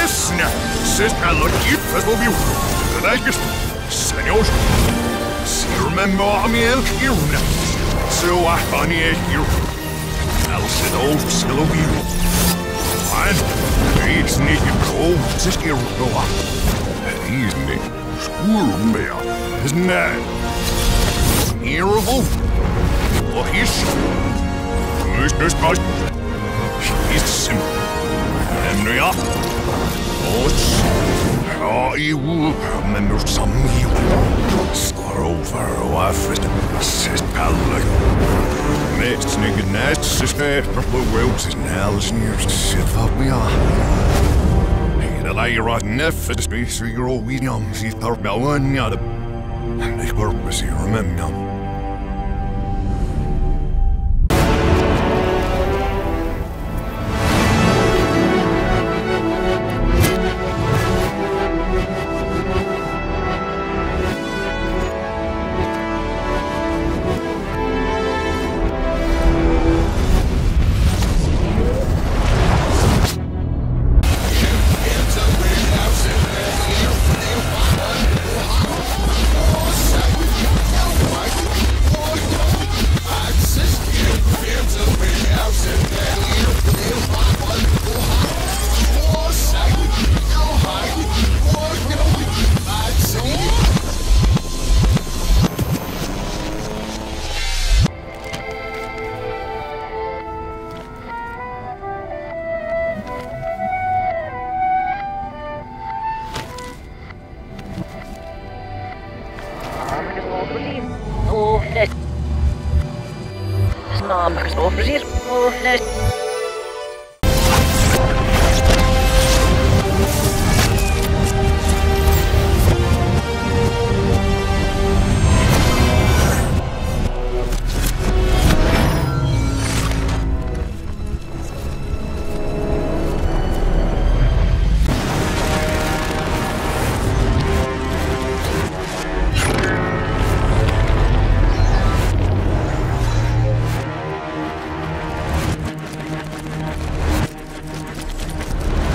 Esna, Sescalo Gifas will be Ragus, Senor. Remember me el Kiruna. So I funny you. I'll sit old Silobi. And it's naked cold, Sister Roa. He's me. Squirrel Bear. Isn't that? Irrevocable. Oh, he's. Mr. Scott. He's simple. Henry up. Oh, you will remember some you. Score over a fist. Sister Pally. Next nigga, nice sister. Purple Wells is now listening to sit up me on. Hey, the liar was never the space 3-year-old William. She's thought about one out of. And this purpose, you remember now. Snart, så precis.